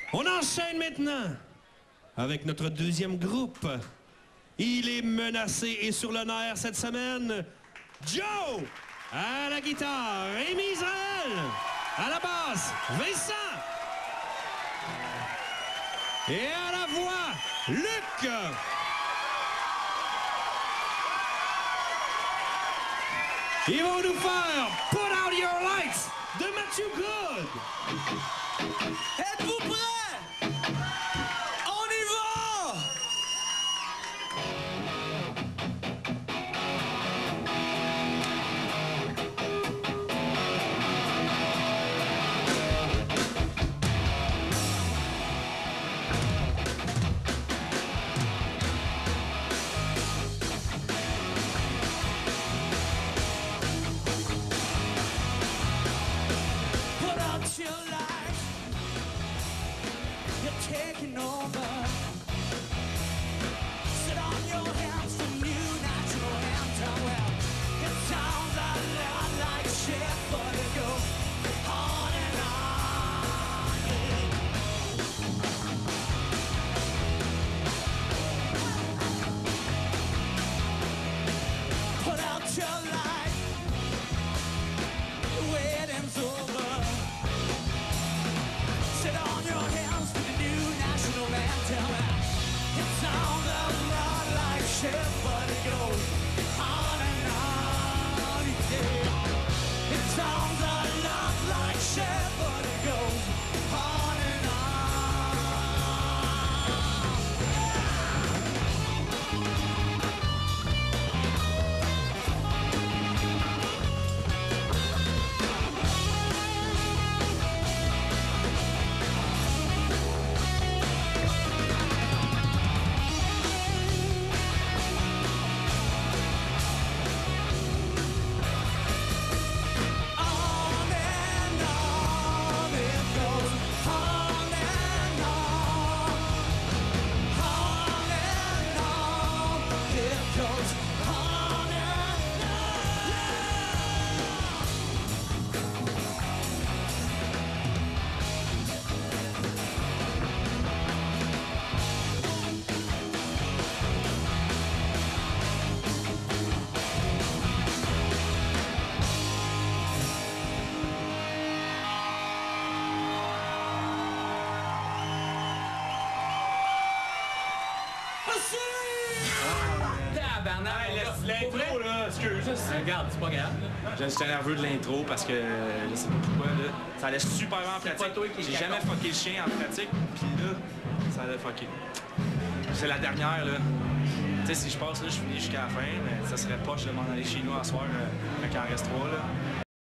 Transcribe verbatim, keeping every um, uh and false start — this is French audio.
On enchaîne maintenant avec notre deuxième groupe. Il est menacé et sur le nerf cette semaine. Joe à la guitare, Rémi Israël à la basse, Vincent et à la voix, Luc. Ils vont nous faire Put Out Your Lights de Matthew Good. Êtes-vous prêts? On y va! Put out your lights. You're taking over. Sit on your hands for new natural anthem. Well, it sounds a lot like shit, but it goes on and on. Put out your light. The waiting's over. Sit on your hands for the new national anthem. It sounds a lot like shit, but it goes on and on. Yeah. It sounds a lot like shit, but it goes on and on. On and on it goes, on and on, on and on it goes, on and on. Tabarnak, laisse l'intro là, excuse. Regarde, c'est pas grave. J'étais nerveux de l'intro parce que je sais pas pourquoi là. Ça allait super bien en pratique. J'ai jamais fucké le chien en pratique, puis là, ça allait fucker. C'est la dernière là. Tu sais, si je passe là, je finis jusqu'à la fin, mais ça serait poche de m'en aller chez nous à soir euh, quand il en reste trois là.